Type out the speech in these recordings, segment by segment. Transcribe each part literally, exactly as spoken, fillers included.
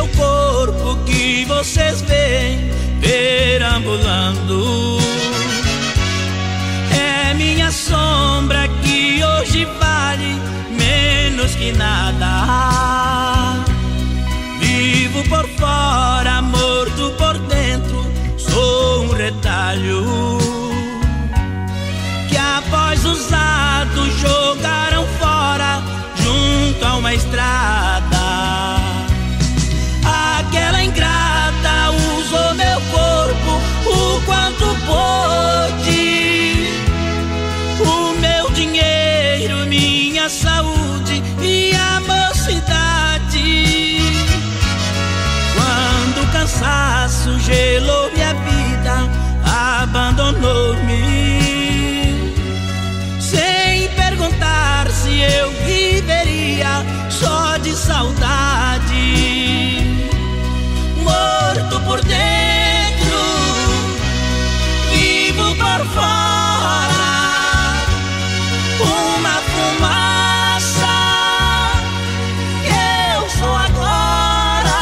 meu corpo que vocês veem perambulando é minha sombra que hoje vale menos que nada. Vivo por fora, morto por dentro, sou um retalho que após usado jogaram fora junto a uma estrada. Aquela ingrata usou meu corpo o quanto pôde, o meu dinheiro, minha saúde e a mocidade. Quando o cansaço gelou minha vida, abandonou-me sem perguntar se eu viveria só de saudade. Morto por dentro, vivo por fora, uma fumaça que eu sou agora.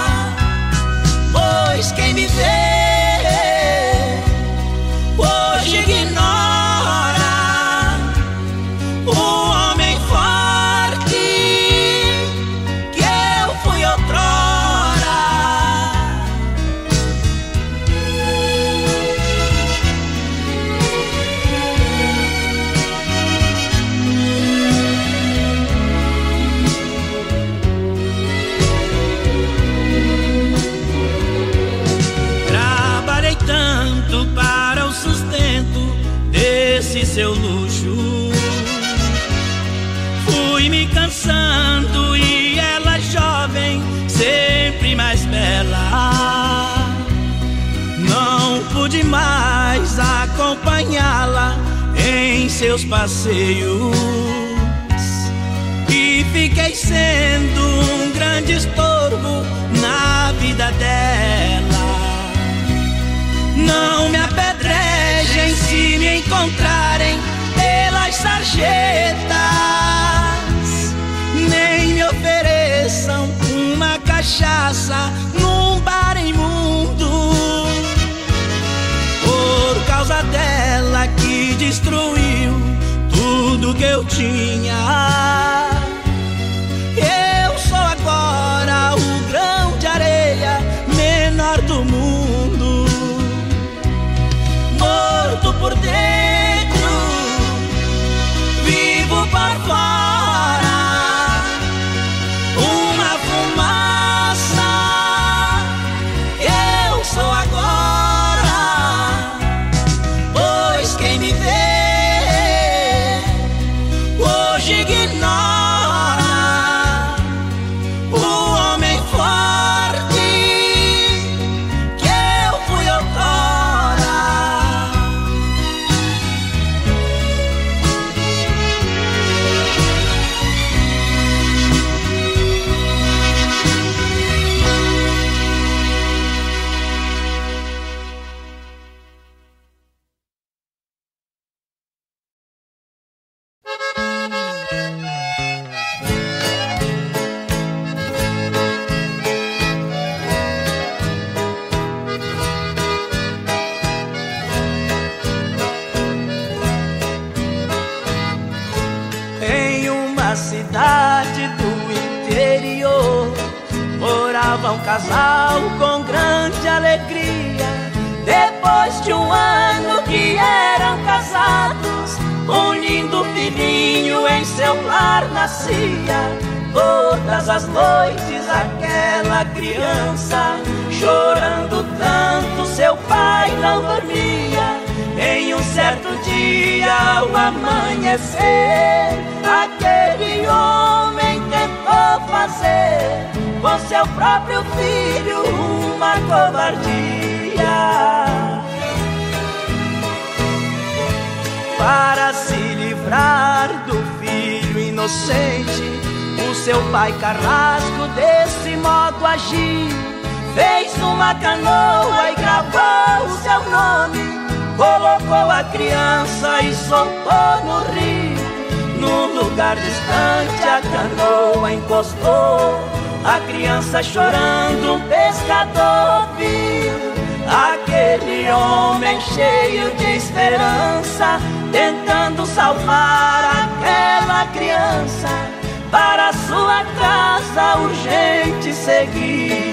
Pois quem me vê hoje ignora o homem forte que eu fui outrora. Trabalhei tanto para o sustento desse seu luxo, fui me cansando e ela jovem, sempre mais bela. Não pude mais acompanhá-la em seus passeios e fiquei sendo um grande estorvo na vida dela. Não me apedrejem se me encontrarem pelas sarjetas, nem me ofereçam uma cachaça num bar imundo. Por causa dela que destruiu tudo que eu tinha, eu sou agora o grão de areia menor do mundo. Morto por dentro, vivo por fora, uma fumaça eu sou agora. Pois quem me vê hoje ignora o homem forte que eu fui outrora. Em uma cidade do interior morava um casal com grande alegria. Depois de um ano que eram casados, um lindo filhinho em seu lar nascia. Todas as noites aquela criança, chorando tanto, seu pai não dormia. Em um certo dia, ao amanhecer, aquele homem tentou fazer com seu próprio filho uma covardia. Para se livrar do filho inocente, o seu pai carrasco desse modo agiu. Fez uma canoa e gravou o seu nome, colocou a criança e soltou no rio. Num lugar distante a canoa encostou, a criança chorando, um pescador viu aquele homem cheio de esperança, tentando salvar aquela criança para sua casa urgente seguir.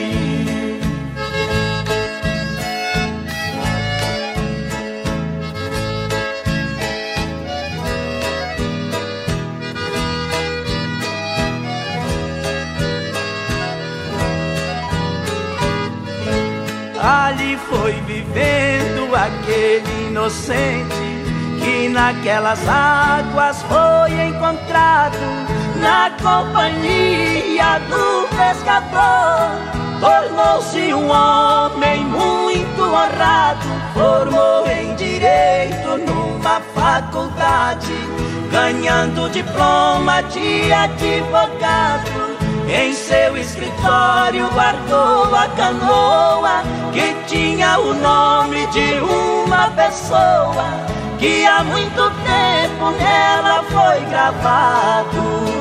Ali foi vivendo aquele inocente que naquelas águas foi encontrado, na companhia do pescador. Tornou-se um homem muito honrado, formou em direito numa faculdade, ganhando diploma de advogado. Em seu escritório guardou a canoa que tinha o nome de uma pessoa que há muito tempo nela foi gravado.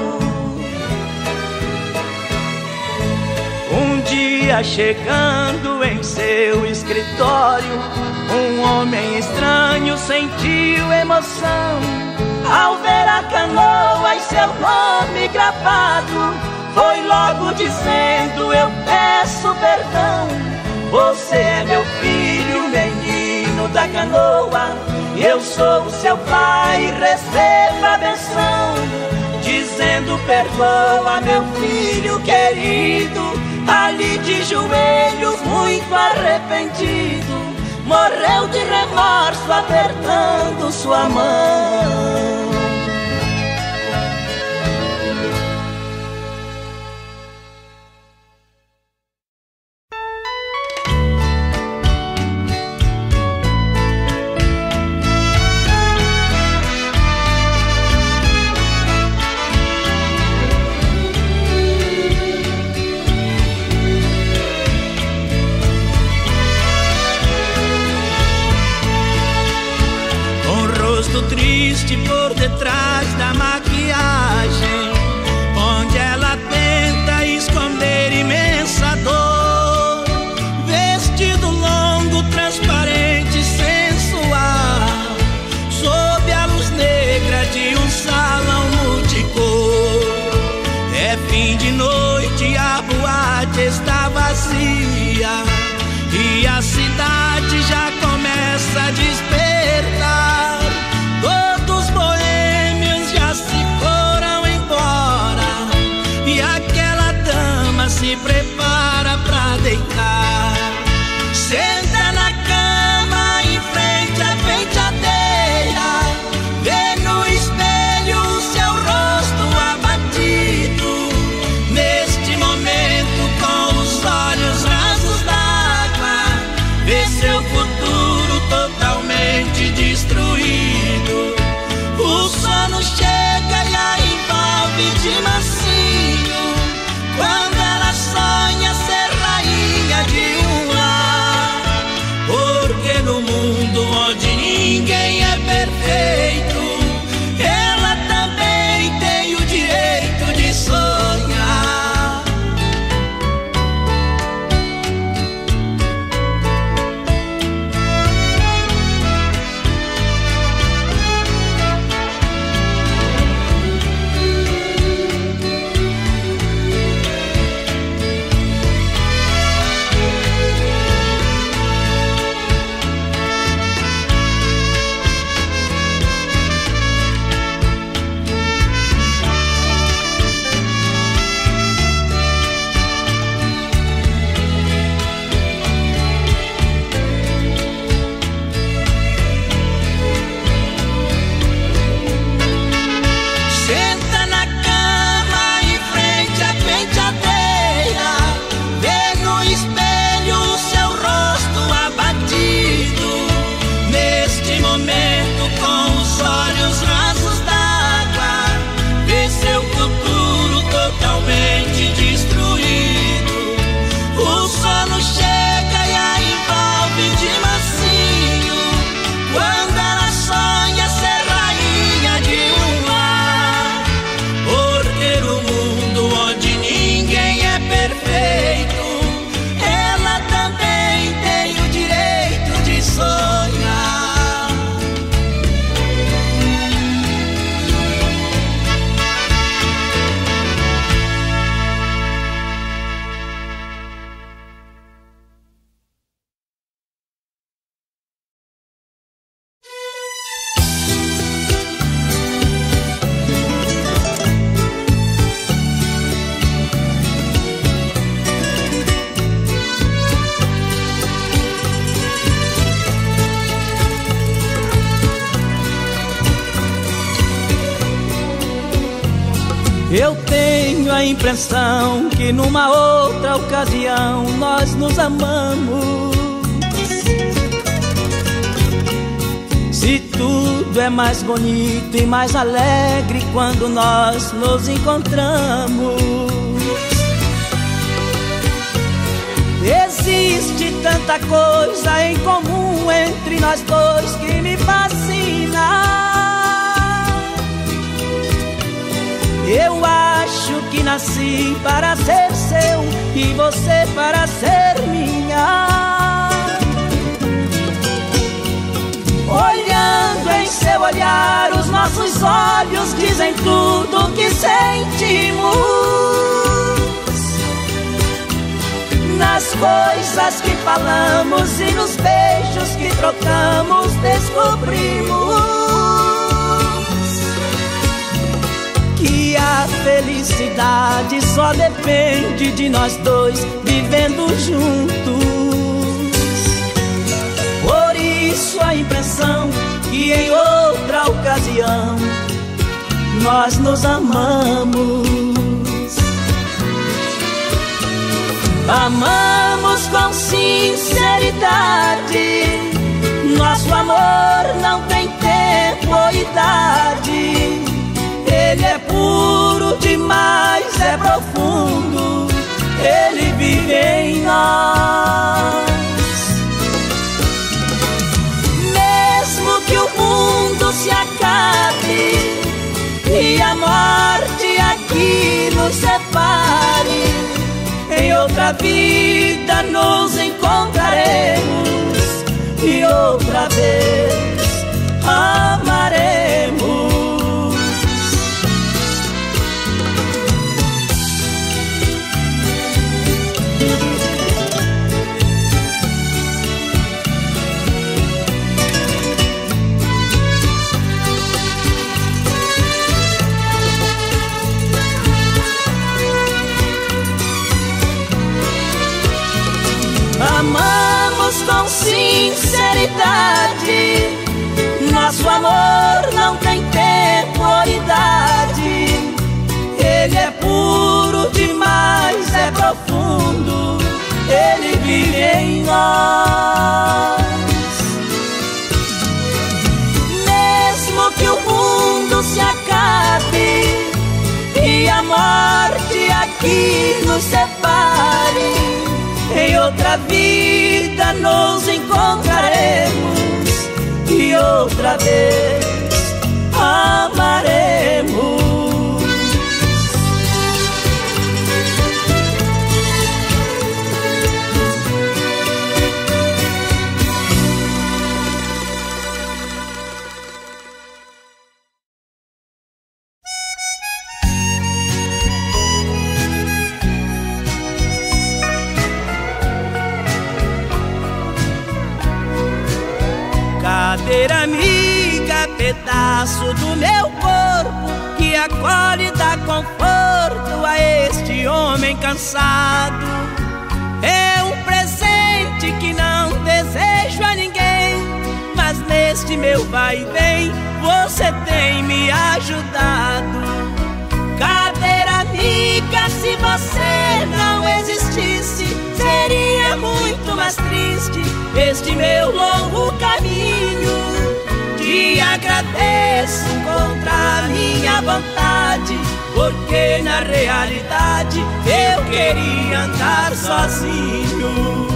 Um dia chegando em seu escritório, um homem estranho sentiu emoção ao ver a canoa e seu nome gravado. Foi logo dizendo: eu peço perdão, você é meu filho, menino da canoa. Eu sou o seu pai, receba a benção. Dizendo: perdoa, meu filho querido. Ali de joelhos, muito arrependido, morreu de remorso, apertando sua mão. Triste por detrás da maquiagem, onde ela tenta esconder imensa dor. Vestido longo, transparente, sensual, sob a luz negra de um salão multicor. É fim de noite, a boate está vazia e a cidade já começa a despertar. Todos boêmios já se foram embora e aquela dama se prepara pra deitar. Senta na cama em frente à penteadeira, vê no espelho o seu rosto abatido. Neste momento, com os olhos rasos d'água, vê seu futuro totalmente destruído. O sono chega e a envolve de mansinho, quando ela sonha ser rainha de um lar. Eu tenho a impressão que numa outra ocasião nós nos amamos. Se tudo é mais bonito e mais alegre quando nós nos encontramos. Existe tanta coisa em comum entre nós dois que me fascina. Eu acho que nasci para ser seu e você para ser minha. Olhando em seu olhar, os nossos olhos dizem tudo o que sentimos. Nas coisas que falamos e nos beijos que trocamos, descobrimos que a felicidade só depende de nós dois vivendo juntos. Por isso a impressão que em outra ocasião nós nos amamos. Amamos com sinceridade. Nosso amor não tem tempo ou idade. Ele é puro demais, é profundo. Ele vive em nós. Mesmo que o mundo se acabe e a morte aqui nos separe, em outra vida nos encontraremos e outra vez amaremos. Amamos com sinceridade. Nosso amor não tem tempo ou idade. Ele é puro demais, é profundo. Ele vive em nós. Mesmo que o mundo se acabe e a morte aqui nos separe, em outra vida nos encontraremos e outra vez amaremos. Cadeira amiga, pedaço do meu corpo, que acolhe e dá conforto a este homem cansado. É um presente que não desejo a ninguém, mas neste meu vai e vem você tem me ajudado. Cadeira amiga, se você não existisse, seria muito mais triste este meu longo caminho. Te agradeço contra a minha vontade, porque na realidade eu queria andar sozinho.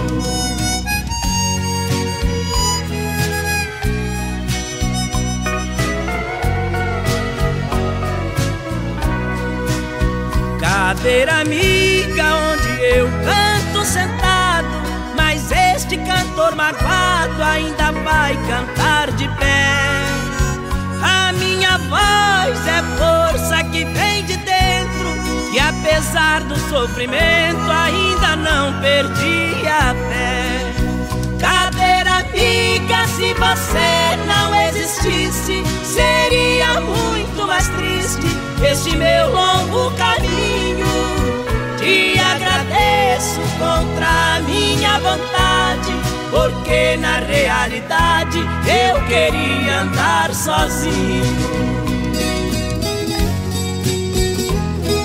Cadeira amiga, onde eu canto sentado, mas este cantor magoado ainda vai cantar de pé. A minha voz é força que vem de dentro, e apesar do sofrimento ainda não perdi a fé. Cadeira amiga, se você não existisse, seria muito mais triste este meu longo caminho. Te agradeço contra a minha vontade, porque na realidade eu queria andar sozinho.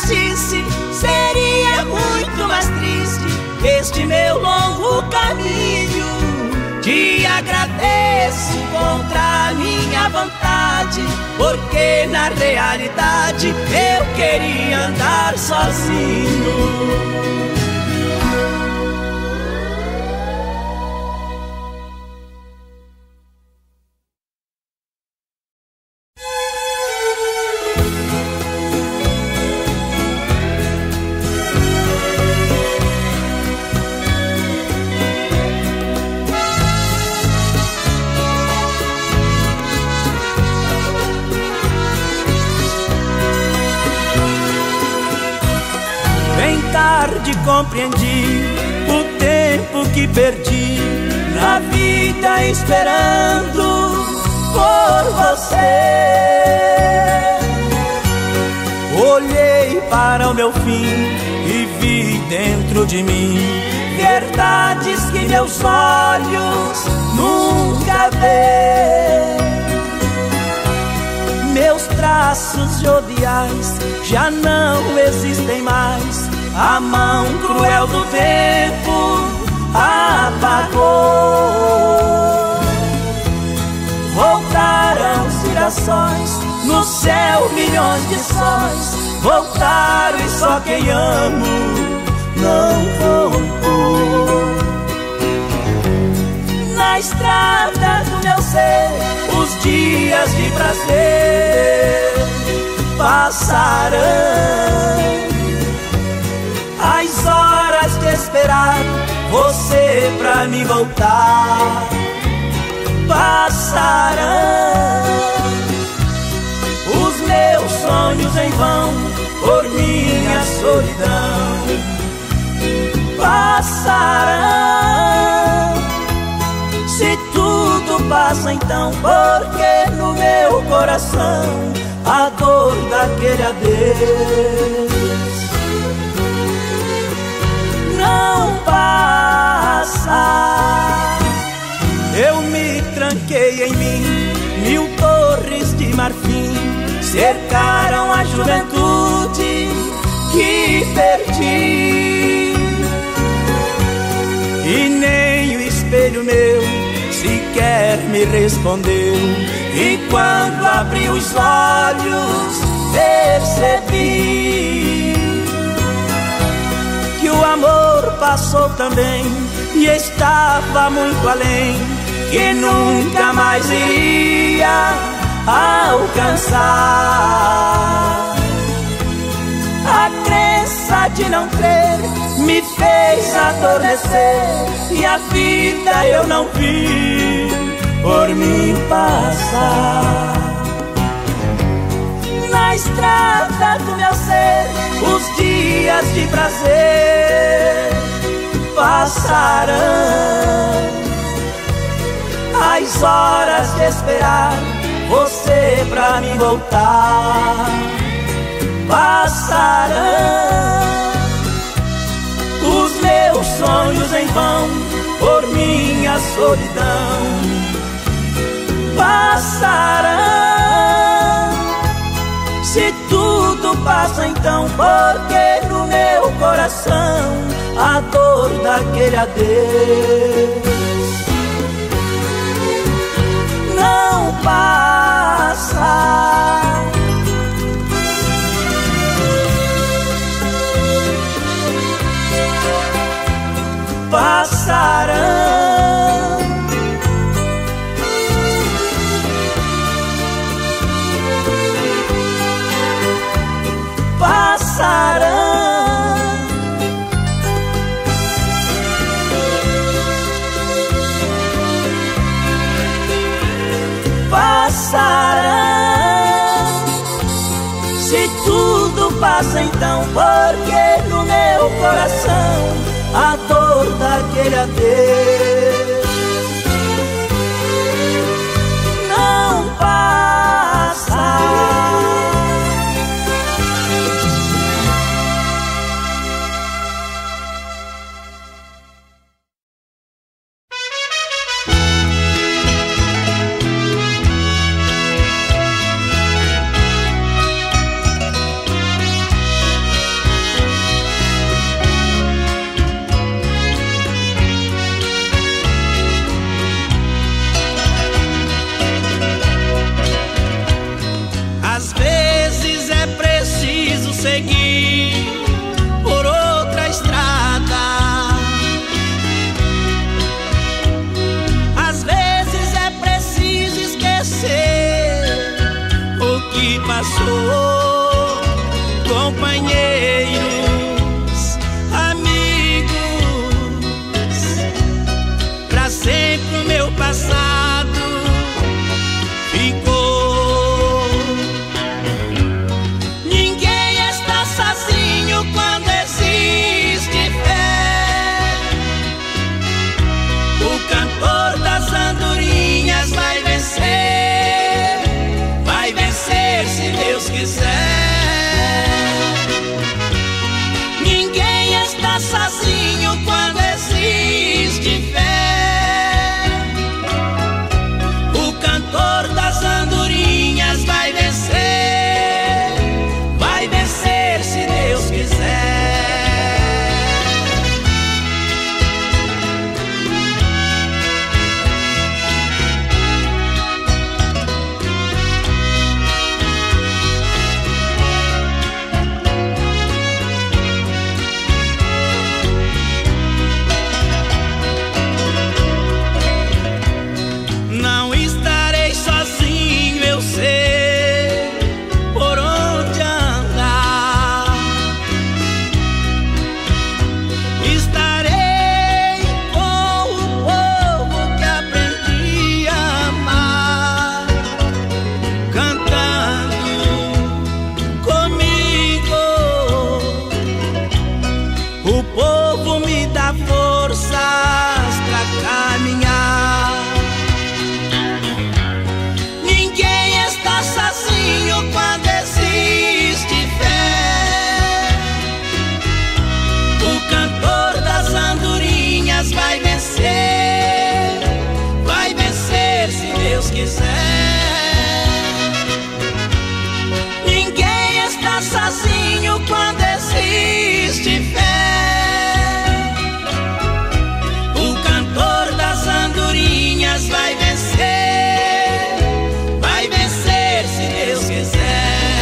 existisse, seria muito mais triste este meu longo caminho. Te agradeço contra a minha vontade, porque na realidade eu queria andar sozinho. Compreendi o tempo que perdi na vida esperando por você. Olhei para o meu fim e vi dentro de mim verdades que meus olhos nunca vê. Meus traços joviais já não existem mais, a mão cruel do tempo apagou. Voltaram os girassóis, no céu milhões de sóis. Voltaram e só quem amo não voltou. Na estrada do meu ser, os dias de prazer passarão. As horas de esperar você pra me voltar passarão. Os meus sonhos em vão por minha solidão passarão. Se tudo passa então, porque no meu coração a dor daquele adeus não passa. Eu me tranquei em mim, mil torres de marfim cercaram a juventude que perdi. E nem o espelho meu sequer me respondeu. E quando abri os olhos percebi que o amor passou também e estava muito além, que nunca mais iria alcançar. A crença de não crer me fez adormecer, e a vida eu não vi por mim passar. Na estrada do meu ser, os dias de prazer passarão. As horas de esperar você pra me voltar passarão. Os meus sonhos em vão por minha solidão passarão. Se tudo passa então, porque no meu coração a dor daquele adeus não passa. Passarão. Passarão. Passarão. Se tudo passa então, porque no meu coração a dor daquele adeus não passa. quiser. Ninguém está sozinho quando existe fé. O cantor das andorinhas vai vencer, vai vencer se Deus quiser.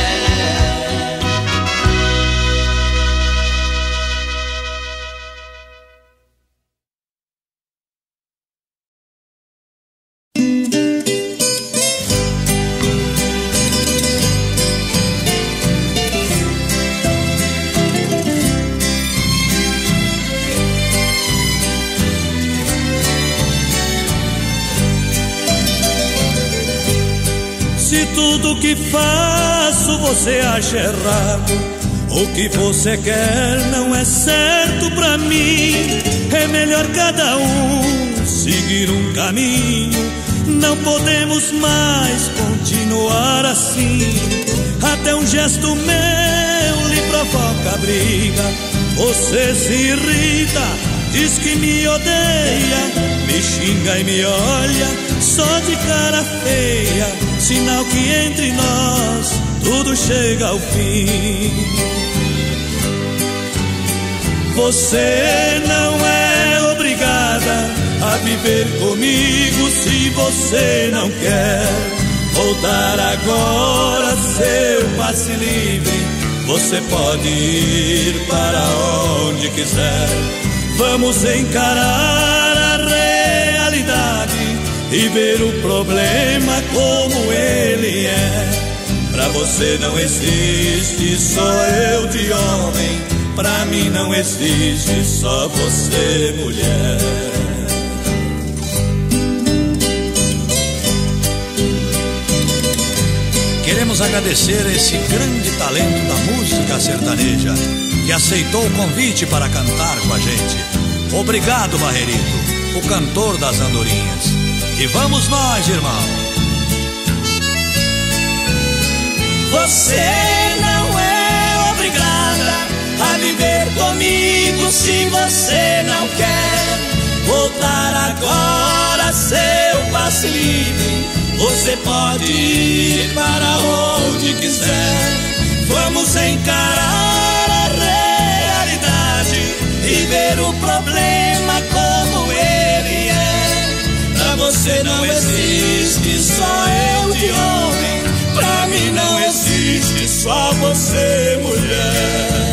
Tudo que faço você acha errado. O que você quer não é certo pra mim. É melhor cada um seguir um caminho. Não podemos mais continuar assim. Até um gesto meu lhe provoca briga. Você se irrita, diz que me odeia, me xinga e me olha só de cara feia, sinal que entre nós tudo chega ao fim. Você não é obrigada a viver comigo se você não quer voltar agora, seu passe livre. Você pode ir para onde quiser. Vamos encarar a realidade e ver o problema como ele é. Pra você não existe só eu de homem, pra mim não existe só você mulher. Queremos agradecer a esse grande talento da música sertaneja que aceitou o convite para cantar com a gente. Obrigado, Barrerito, o cantor das andorinhas. E vamos nós, irmão. Você não é obrigada a viver comigo se você não quer voltar agora, seu passe livre. Você pode ir para onde quiser. Vamos encarar a realidade e ver o problema como ele é. Pra você não existe só eu de homem, pra mim não existe só você mulher.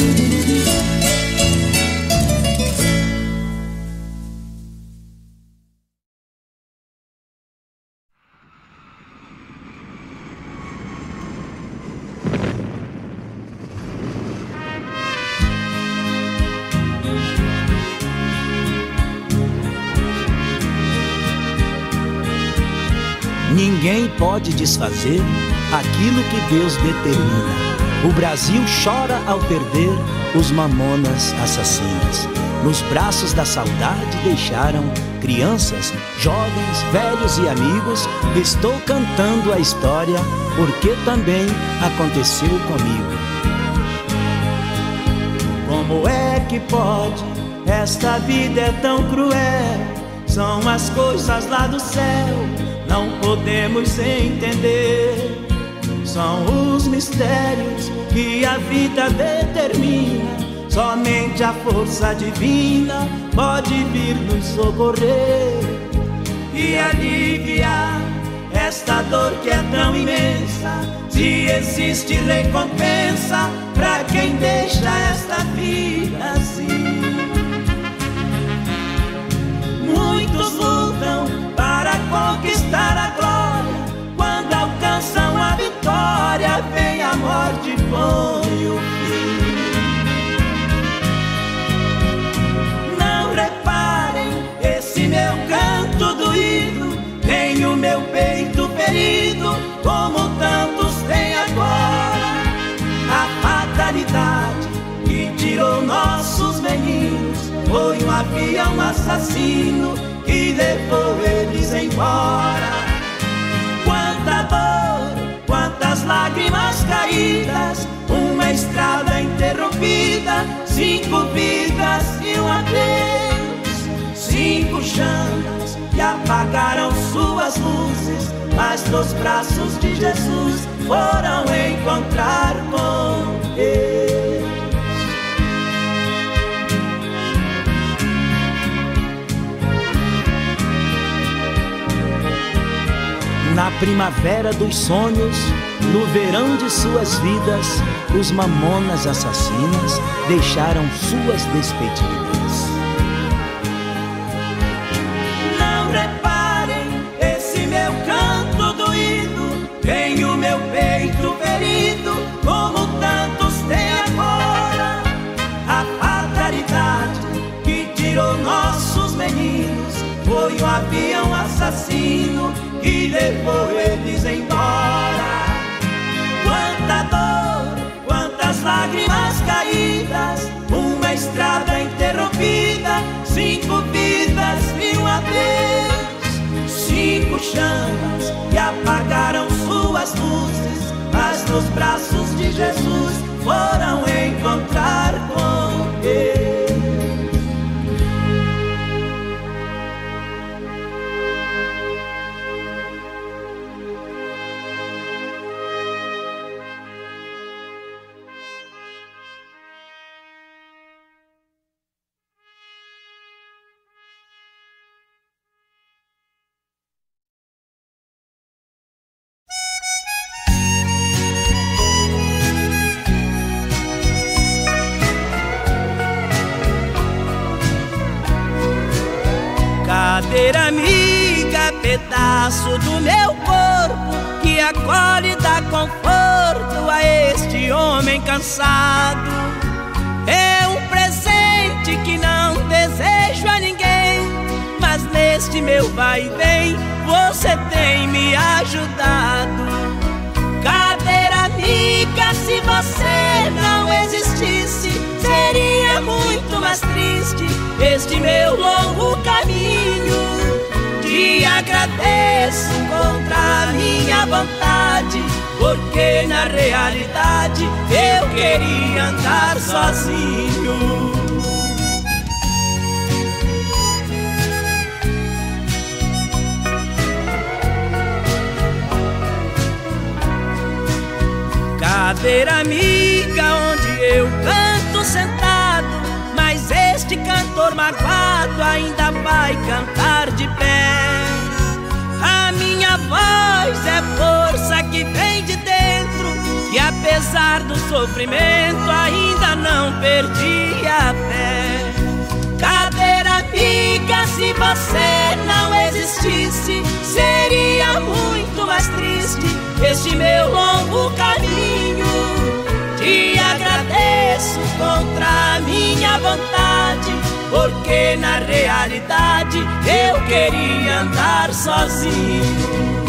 Ninguém pode desfazer aquilo que Deus determina. O Brasil chora ao perder os mamonas assassinas. Nos braços da saudade deixaram crianças, jovens, velhos e amigos. Estou cantando a história porque também aconteceu comigo. Como é que pode? Esta vida é tão cruel. São as coisas lá do céu, não podemos entender. São os mistérios que a vida determina. Somente a força divina pode vir nos socorrer e aliviar esta dor que é tão imensa. Se existe recompensa pra quem deixa esta vida assim. Muitos lutam para conquistar a glória. Quando alcançam a vitória, vem a morte e põe o fim. Não reparem esse meu canto doído, tem o meu peito ferido, como tantos têm agora. A fatalidade que tirou nossos meninos foi um avião assassino que levou eles embora. Quanta dor, quantas lágrimas caídas, uma estrada interrompida, cinco vidas e um adeus. Cinco chamas e apagaram suas luzes, mas nos braços de Jesus foram encontrar com Deus. Na primavera dos sonhos, no verão de suas vidas, os mamonas assassinas deixaram suas despedidas. Não reparem esse meu canto doído, tem o meu peito ferido, como tantos têm agora. A fatalidade que tirou nossos meninos foi um avião assassino que levou eles embora. Quanta dor, quantas lágrimas caídas, uma estrada interrompida, cinco vidas e um adeus. Cinco chamas que apagaram suas luzes, mas nos braços de Jesus foram encontrar com Deus. Cadeira amiga, pedaço do meu corpo, que acolhe e dá conforto a este homem cansado. É um presente que não desejo a ninguém, mas neste meu vai e vem você tem me ajudado. Cadeira amiga, se você não existisse, seria muito mais triste este meu longo caminho. Te agradeço contra a minha vontade, porque na realidade eu queria andar sozinho. Cadeira amiga, onde eu canto sentado, mas este cantor magoado ainda vai cantar de pé. A minha voz é força que vem de dentro, e apesar do sofrimento ainda não perdi a fé. Cadeira amiga, se você não existisse, seria muito mais triste este meu longo caminho. Te agradeço contra a minha vontade, porque na realidade eu queria andar sozinho.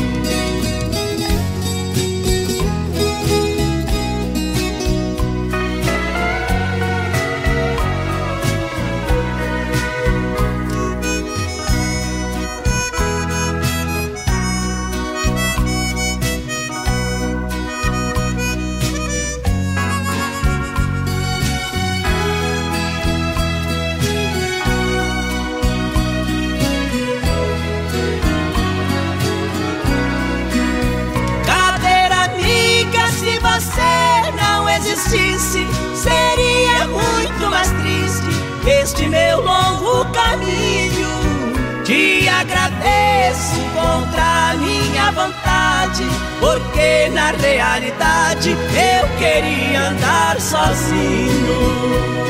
Existisse, seria muito mais triste este meu longo caminho. Te agradeço contra a minha vontade, porque na realidade eu queria andar sozinho.